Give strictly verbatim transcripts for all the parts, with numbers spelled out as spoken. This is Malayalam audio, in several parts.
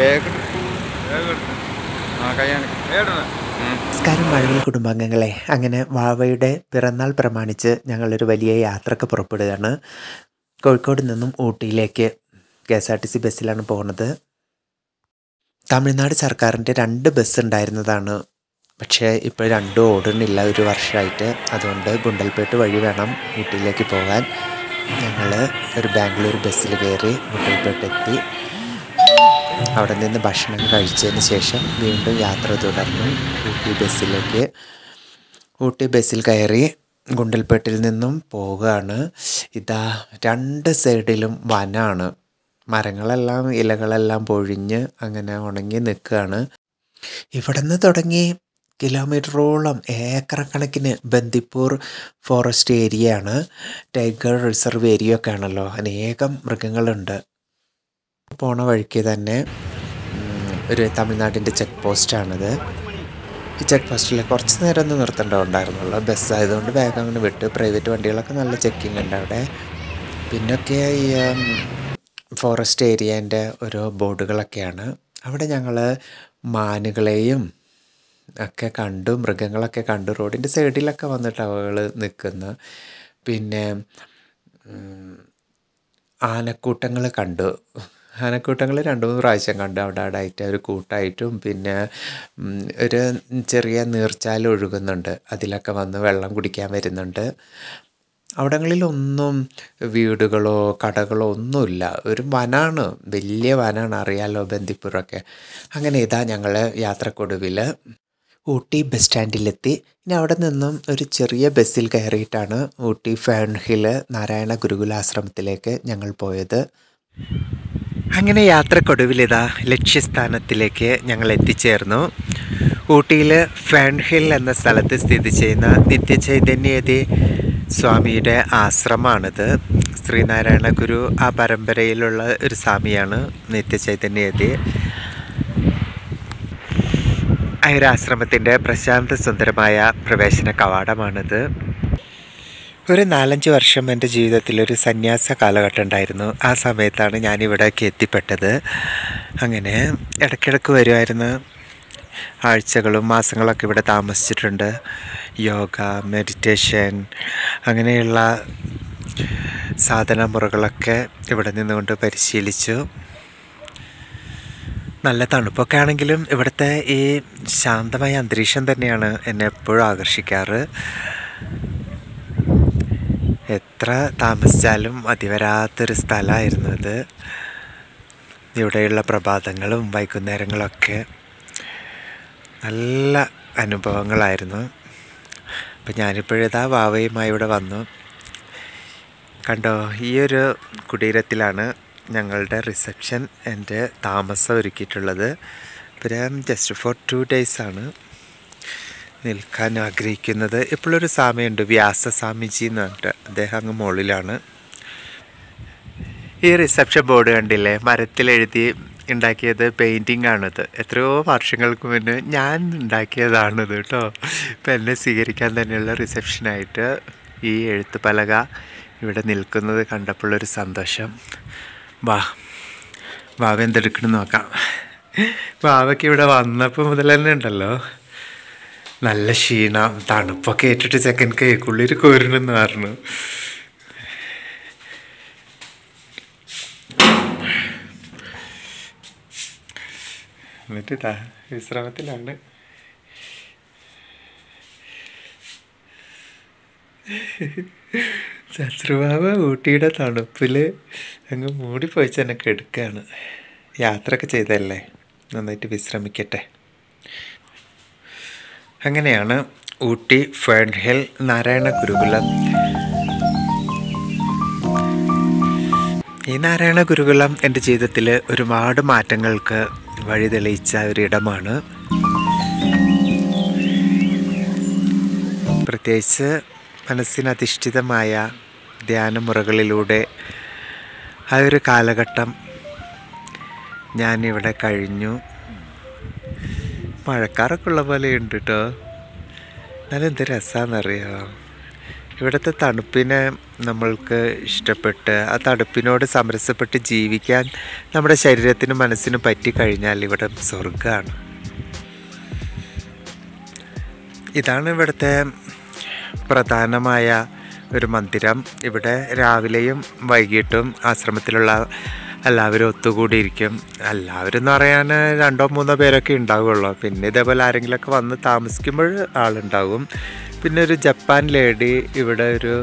നമസ്കാരം മഴവിൽ കുടുംബാംഗങ്ങളെ. അങ്ങനെ വാവയുടെ പിറന്നാൾ പ്രമാണിച്ച് ഞങ്ങളൊരു വലിയ യാത്രക്ക് പുറപ്പെടുകയാണ്. കോഴിക്കോട് നിന്നും ഊട്ടിയിലേക്ക് K S R T C ബസ്സിലാണ് പോകുന്നത്. തമിഴ്നാട് സർക്കാരിൻ്റെ രണ്ട് ബസ് ഉണ്ടായിരുന്നതാണ്. പക്ഷേ ഇപ്പോൾ രണ്ടും ഓടുന്നില്ല ഒരു വർഷമായിട്ട്. അതുകൊണ്ട് ഗുണ്ടൽപേട്ട് വഴി വേണം ഊട്ടിയിലേക്ക് പോകാൻ. ഞങ്ങൾ ഒരു ബാംഗ്ലൂർ ബസ്സിൽ കയറി ഗുണ്ടൽപേട്ട് എത്തി. അവിടെ നിന്ന് ഭക്ഷണം കഴിച്ചതിന് ശേഷം വീണ്ടും യാത്ര തുടർന്ന് ഊട്ടി ബസ്സിലേക്ക് ഊട്ടി ബസ്സിൽ കയറി ഗുണ്ടൽപേട്ടിൽ നിന്നും പോവുകയാണ്. ഇതാ രണ്ട് സൈഡിലും വനാണ്. മരങ്ങളെല്ലാം ഇലകളെല്ലാം പൊഴിഞ്ഞ് അങ്ങനെ ഉണങ്ങി നിൽക്കുകയാണ്. ഇവിടെ നിന്ന് തുടങ്ങി കിലോമീറ്ററോളം ഏക്കർ കണക്കിന് ബന്ദിപ്പൂർ ഫോറസ്റ്റ് ഏരിയയാണ്. ടൈഗർ റിസർവ് ഏരിയ ഒക്കെ ആണല്ലോ. അനേകം മൃഗങ്ങളുണ്ട്. പോണ വഴിക്ക് തന്നെ ഒരു തമിഴ്നാടിൻ്റെ ചെക്ക് പോസ്റ്റാണിത്. ഈ ചെക്ക് പോസ്റ്റിൽ കുറച്ച് നേരം ഒന്ന് നിർത്തേണ്ടതുണ്ടായിരുന്നുള്ളൂ. ബസ്സായതുകൊണ്ട് വേഗം അങ്ങനെ വിട്ട്. പ്രൈവറ്റ് വണ്ടികളൊക്കെ നല്ല ചെക്കിങ് ഉണ്ട് അവിടെ. പിന്നൊക്കെ ഈ ഫോറസ്റ്റ് ഏരിയേൻ്റെ ഓരോ ബോർഡുകളൊക്കെയാണ്. അവിടെ ഞങ്ങൾ മാനുകളെയും ഒക്കെ കണ്ടു, മൃഗങ്ങളൊക്കെ കണ്ടു. റോഡിൻ്റെ സൈഡിലൊക്കെ വന്നിട്ട് അവകൾ നിൽക്കുന്നു. പിന്നെ ആനക്കൂട്ടങ്ങൾ കണ്ടു. ആനക്കൂട്ടങ്ങൾ രണ്ട് മൂന്ന് പ്രാവശ്യം കണ്ടു. അവിടെ അവിടെ ആയിട്ട് ഒരു കൂട്ടായിട്ടും പിന്നെ ഒരു ചെറിയ നീർച്ചാൽ ഒഴുകുന്നുണ്ട്. അതിലൊക്കെ വന്ന് വെള്ളം കുടിക്കാൻ വരുന്നുണ്ട്. അവിടങ്ങളിലൊന്നും വീടുകളോ കടകളോ ഒന്നുമില്ല. ഒരു വനാണ്, വലിയ വനാണ്. അറിയാലോ ബന്ദിപ്പൂരൊക്കെ. അങ്ങനെ ഇതാ ഞങ്ങൾ യാത്രക്കൊടുവിൽ ഊട്ടി ബസ് സ്റ്റാൻഡിലെത്തി. ഇനി അവിടെ നിന്നും ഒരു ചെറിയ ബസ്സിൽ കയറിയിട്ടാണ് ഊട്ടി ഫേൺ ഹില് നാരായണ ഗുരുകുലാശ്രമത്തിലേക്ക് ഞങ്ങൾ പോയത്. അങ്ങനെ യാത്രക്കൊടുവിലിതാ ലക്ഷ്യസ്ഥാനത്തിലേക്ക് ഞങ്ങൾ എത്തിച്ചേർന്നു. ഊട്ടിയിൽ ഫേൺ ഹിൽ എന്ന സ്ഥലത്ത് സ്ഥിതി ചെയ്യുന്ന നിത്യചൈതന്യയതി സ്വാമിയുടെ ആശ്രമമാണിത്. ശ്രീനാരായണ ഗുരു ആ പരമ്പരയിലുള്ള ഒരു സ്വാമിയാണ് നിത്യചൈതന്യയതി. ആ ഒരു ആശ്രമത്തിൻ്റെ പ്രശാന്ത സുന്ദരമായ പ്രവേശന കവാടമാണിത്. ഒരു നാലഞ്ച് വർഷം എൻ്റെ ജീവിതത്തിലൊരു സന്യാസ കാലഘട്ടം ഉണ്ടായിരുന്നു. ആ സമയത്താണ് ഞാനിവിടേക്ക് എത്തിപ്പെട്ടത്. അങ്ങനെ ഇടയ്ക്കിടയ്ക്ക് വരുമായിരുന്നു. ആഴ്ചകളും മാസങ്ങളൊക്കെ ഇവിടെ താമസിച്ചിട്ടുണ്ട്. യോഗ, മെഡിറ്റേഷൻ അങ്ങനെയുള്ള സാധന മുറകളൊക്കെ ഇവിടെ നിന്നുകൊണ്ട് പരിശീലിച്ചു. നല്ല തണുപ്പൊക്കെ ആണെങ്കിലും ഇവിടുത്തെ ഈ ശാന്തമായ അന്തരീക്ഷം തന്നെയാണ് എന്നെ എപ്പോഴും ആകർഷിക്കാറ്. എത്ര താമസിച്ചാലും മതിവരാത്തൊരു സ്ഥലമായിരുന്നു ഇത്. ഇവിടെയുള്ള പ്രഭാതങ്ങളും വൈകുന്നേരങ്ങളൊക്കെ നല്ല അനുഭവങ്ങളായിരുന്നു. അപ്പം ഞാനിപ്പോഴിതാ വാവയുമായി ഇവിടെ വന്നു. കണ്ടോ, ഈ ഒരു കുടീരത്തിലാണ് ഞങ്ങളുടെ റിസപ്ഷൻ എൻ്റെ താമസം ഒരുക്കിയിട്ടുള്ളത്. പിന്നെ ജസ്റ്റ് ഫോർ ടു ഡേയ്സാണ് നിൽക്കാൻ ആഗ്രഹിക്കുന്നത്. ഇപ്പോഴൊരു സ്വാമിയുണ്ട്, വ്യാസസ്വാമിജി എന്ന് പറഞ്ഞിട്ട്. അദ്ദേഹം അങ്ങ് മുകളിലാണ്. ഈ റിസപ്ഷൻ ബോർഡ് കണ്ടില്ലേ, മരത്തിലെഴുതി ഉണ്ടാക്കിയത് പെയിൻറ്റിംഗ് ആണിത്. എത്രയോ വർഷങ്ങൾക്ക് മുന്നേ ഞാൻ ഉണ്ടാക്കിയതാണിത് കേട്ടോ. ഇപ്പം എന്നെ സ്വീകരിക്കാൻ തന്നെയുള്ള റിസപ്ഷനായിട്ട് ഈ എഴുത്ത് പലക ഇവിടെ നിൽക്കുന്നത് കണ്ടപ്പോഴൊരു സന്തോഷം. വാ വാവ എന്തെടുക്കണം നോക്കാം. വാവയ്ക്ക് ഇവിടെ വന്നപ്പോൾ മുതൽ തന്നെ ഉണ്ടല്ലോ നല്ല ക്ഷീണം, തണുപ്പൊക്കെ ഏറ്റിട്ട് ചെക്കൻ കേക്കുള്ളിൽ കോരണമെന്ന് പറഞ്ഞു. എന്നിട്ട് ഇതാ വിശ്രമത്തിലാണ്. ശത്രുവാവ് ഊട്ടിയുടെ തണുപ്പിൽ അങ്ങ് മൂടിപ്പോയിച്ച് തന്നെ കെടുക്കുകയാണ്. യാത്രയൊക്കെ ചെയ്തല്ലേ, നന്നായിട്ട് വിശ്രമിക്കട്ടെ. അങ്ങനെയാണ് ഊട്ടി ഫേൺ ഹിൽ നാരായണ ഗുരുകുലം. ഈ നാരായണ ഗുരുകുലം എൻ്റെ ജീവിതത്തിൽ ഒരുപാട് മാറ്റങ്ങൾക്ക് വഴി തെളിയിച്ച ഒരിടമാണ്. പ്രത്യേകിച്ച് മനസ്സിനധിഷ്ഠിതമായ ധ്യാനമുറകളിലൂടെ ആ ഒരു കാലഘട്ടം ഞാനിവിടെ കഴിഞ്ഞു. മഴക്കാറൊക്കെ ഉള്ള പോലെ ഉണ്ട് കേട്ടോ. എന്നാലും എന്ത് രസമാണെന്നറിയാമോ, ഇവിടുത്തെ തണുപ്പിനെ നമ്മൾക്ക് ഇഷ്ടപ്പെട്ട് ആ തണുപ്പിനോട് സമരസപ്പെട്ട് ജീവിക്കാൻ നമ്മുടെ ശരീരത്തിനും മനസ്സിനും പറ്റിക്കഴിഞ്ഞാൽ ഇവിടെ സ്വർഗ്ഗമാണ്. ഇതാണ് ഇവിടുത്തെ പ്രധാനമായ ഒരു മന്ദിരം. ഇവിടെ രാവിലെയും വൈകിട്ടും ആശ്രമത്തിലുള്ള എല്ലാവരും ഒത്തുകൂടിയിരിക്കും. എല്ലാവരും എന്ന് പറയാൻ രണ്ടോ മൂന്നോ പേരൊക്കെ ഉണ്ടാവുള്ളൂ. പിന്നെ ഇതേപോലെ ആരെങ്കിലുമൊക്കെ വന്ന് താമസിക്കുമ്പോൾ ആളുണ്ടാകും. പിന്നെ ഒരു ജപ്പാൻ ലേഡി ഇവിടെ ഒരു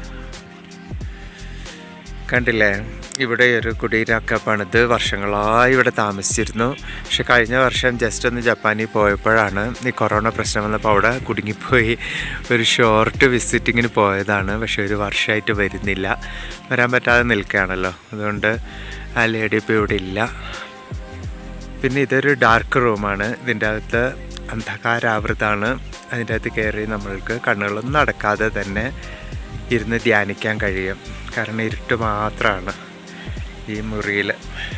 കണ്ടില്ലേ, ഇവിടെ ഒരു കുടീരമൊക്കെ പണിത് വർഷങ്ങളായി ഇവിടെ താമസിച്ചിരുന്നു. പക്ഷെ കഴിഞ്ഞ വർഷം ജസ്റ്റ് ഒന്ന് ജപ്പാനിൽ പോയപ്പോഴാണ് ഈ കൊറോണ പ്രശ്നം വന്നപ്പോൾ അവിടെ കുടുങ്ങിപ്പോയി. ഒരു ഷോർട്ട് വിസിറ്റിങ്ങിന് പോയതാണ്. പക്ഷെ ഒരു വർഷമായിട്ട് വരുന്നില്ല, വരാൻ പറ്റാതെ നിൽക്കുകയാണല്ലോ. അതുകൊണ്ട് ആ ലേഡി ഇപ്പോൾ ഇവിടെ ഇല്ല. പിന്നെ ഇതൊരു ഡാർക്ക് റൂമാണ്. ഇതിൻ്റെ അകത്ത് അന്ധകാരാവൃതമാണ്. അതിൻ്റെ അകത്ത് കയറി നമ്മൾക്ക് കണ്ണുകളൊന്നും അടക്കാതെ തന്നെ ഇരുന്ന് ധ്യാനിക്കാൻ കഴിയും. കാരണം ഇരുട്ട് മാത്രമാണ് ഈ മുറിയിൽ.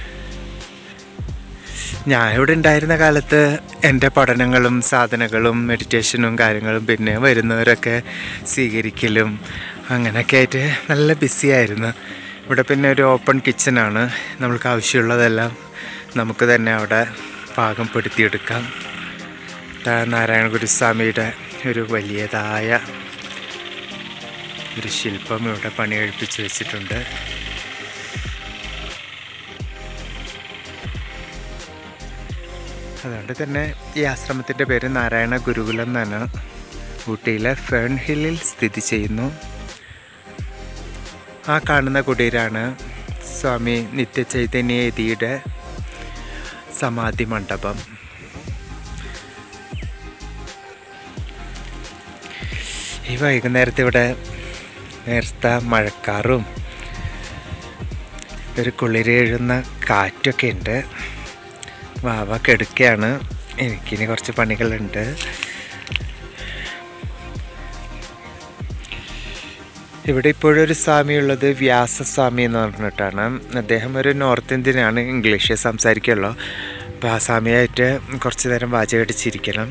ഞാൻ ഇവിടെ ഉണ്ടായിരുന്ന കാലത്ത് എൻ്റെ പഠനങ്ങളും സാധനങ്ങളും മെഡിറ്റേഷനും കാര്യങ്ങളും പിന്നെ വരുന്നവരൊക്കെ സ്വീകരിക്കലും അങ്ങനെയൊക്കെ ആയിട്ട് നല്ല ബിസിയായിരുന്നു. ഇവിടെ പിന്നെ ഒരു ഓപ്പൺ കിച്ചനാണ്. നമ്മൾക്ക് ആവശ്യമുള്ളതെല്ലാം നമുക്ക് തന്നെ അവിടെ പാകപ്പെടുത്തിയെടുക്കാം. നാരായണ ഗുരുസ്വാമിയുടെ ഒരു വലിയതായ ഒരു ശില്പം ഇവിടെ പണിയെടുപ്പിച്ച് വെച്ചിട്ടുണ്ട്. അതുകൊണ്ട് തന്നെ ഈ ആശ്രമത്തിൻ്റെ പേര് നാരായണ ഗുരുകുലം എന്നാണ്. ഊട്ടിയിലെ ഫേൺ ഹില്ലിൽ സ്ഥിതി ചെയ്യുന്നു. ആ കാണുന്ന കുടീരാണ് സ്വാമി നിത്യചൈതന്യയതിയുടെ സമാധി മണ്ഡപം. ഈ വൈകുന്നേരത്തെ ഇവിടെ നേരത്തെ മഴക്കാറും ഒരു കുളിരെഴുന്ന കാറ്റൊക്കെ ഉണ്ട്. വാവ കെടുക്കുകയാണ്. എനിക്കിനി കുറച്ച് പണികളുണ്ട്. ഇവിടെ ഇപ്പോഴൊരു സ്വാമിയുള്ളത് വ്യാസസ്വാമി എന്ന് പറഞ്ഞിട്ടാണ്. അദ്ദേഹം ഒരു നോർത്ത് ഇന്ത്യനാണ്, ഇംഗ്ലീഷ് സംസാരിക്കുള്ളൂ. അപ്പോൾ ആ സ്വാമിയായിട്ട് കുറച്ച് നേരം വാചകടിച്ചിരിക്കണം.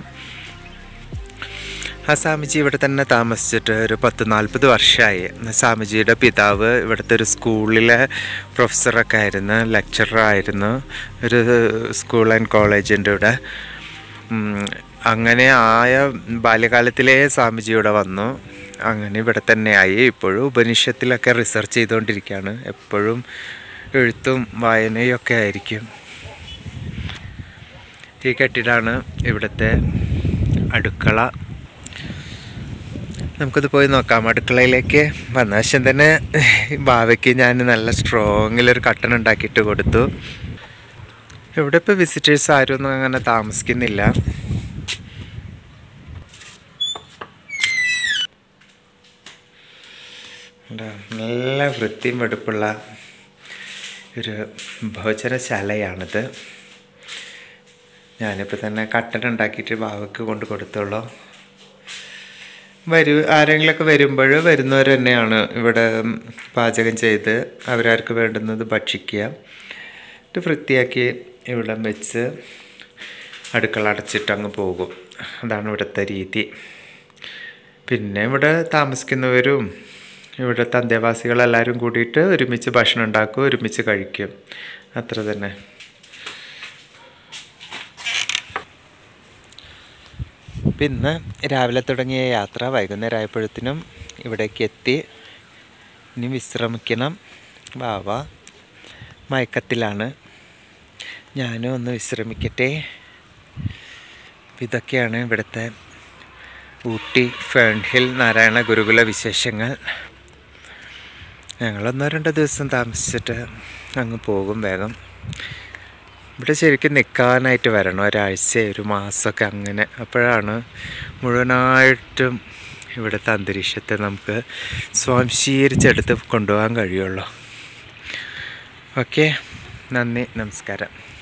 ആ സ്വാമിജി ഇവിടെ തന്നെ താമസിച്ചിട്ട് ഒരു പത്ത് നാൽപ്പത് വർഷമായി. സ്വാമിജിയുടെ പിതാവ് ഇവിടുത്തെ ഒരു സ്കൂളിലെ പ്രൊഫസറൊക്കെ ആയിരുന്നു, ലെക്ചറായിരുന്നു. ഒരു സ്കൂൾ ആൻഡ് കോളേജിൻ്റെ ഇവിടെ. അങ്ങനെ ആയ ബാല്യകാലത്തിലേ സ്വാമിജി ഇവിടെ വന്നു. അങ്ങനെ ഇവിടെ തന്നെയായി. ഇപ്പോഴും ഉപനിഷത്തിലൊക്കെ റിസർച്ച് ചെയ്തുകൊണ്ടിരിക്കുകയാണ്. എപ്പോഴും എഴുത്തും വായനയും ഒക്കെ ആയിരിക്കും. ഈ കെട്ടിടമാണ് ഇവിടുത്തെ അടുക്കള. നമുക്കത് പോയി നോക്കാം. അടുക്കളയിലേക്ക് വന്ന വശം തന്നെ ഭാവയ്ക്ക് ഞാൻ നല്ല സ്ട്രോങ്ങിലൊരു കട്ടൻ ഉണ്ടാക്കിയിട്ട് കൊടുത്തു. ഇവിടെ ഇപ്പോൾ വിസിറ്റേഴ്സ് ആരും ഒന്നും അങ്ങനെ താമസിക്കുന്നില്ല. നല്ല വൃത്തിയും വെടുപ്പുള്ള ഒരു ഭോജനശാലയാണിത്. ഞാനിപ്പോൾ തന്നെ കട്ടൻ ഉണ്ടാക്കിയിട്ട് ഭാവയ്ക്ക് കൊണ്ട് കൊടുത്തോളൂ. വരൂ ആരെങ്കിലുമൊക്കെ വരുമ്പോൾ വരുന്നവർ തന്നെയാണ് ഇവിടെ പാചകം ചെയ്ത് അവരവർക്ക് വേണ്ടുന്നത് ഭക്ഷിക്കുക. ഇത് വൃത്തിയാക്കി ഇവിടെ വെച്ച് അടുക്കള അടച്ചിട്ട് അങ്ങ് പോകും. അതാണ് ഇവിടുത്തെ രീതി. പിന്നെ ഇവിടെ താമസിക്കുന്നവരും ഇവിടുത്തെ അന്തേവാസികളെല്ലാവരും കൂടിയിട്ട് ഒരുമിച്ച് ഭക്ഷണം ഉണ്ടാക്കും, ഒരുമിച്ച് കഴിക്കും. അത്ര തന്നെ. പിന്നെ രാവിലെ തുടങ്ങിയ യാത്ര വൈകുന്നേരം ആയപ്പോഴത്തേനും ഇവിടേക്ക് എത്തി. ഇനി വിശ്രമിക്കണം. വാവ മയക്കത്തിലാണ്, ഞാനും ഒന്ന് വിശ്രമിക്കട്ടെ. ഇതൊക്കെയാണ് ഇവിടുത്തെ ഊട്ടി ഫേൺ ഹിൽ നാരായണ ഗുരുകുല വിശേഷങ്ങൾ. ഞങ്ങളൊന്നോ രണ്ടോ ദിവസം താമസിച്ചിട്ട് അങ്ങ് പോകും വേഗം. ഇവിടെ ശരിക്കും നിൽക്കാനായിട്ട് വരണം, ഒരാഴ്ച ഒരു മാസമൊക്കെ അങ്ങനെ. അപ്പോഴാണ് മുഴുവനായിട്ടും ഇവിടുത്തെ അന്തരീക്ഷത്തെ നമുക്ക് സ്വാംശീകരിച്ചെടുത്ത് കൊണ്ടുപോകാൻ കഴിയുള്ളൂ. ഓക്കെ, നന്ദി, നമസ്കാരം.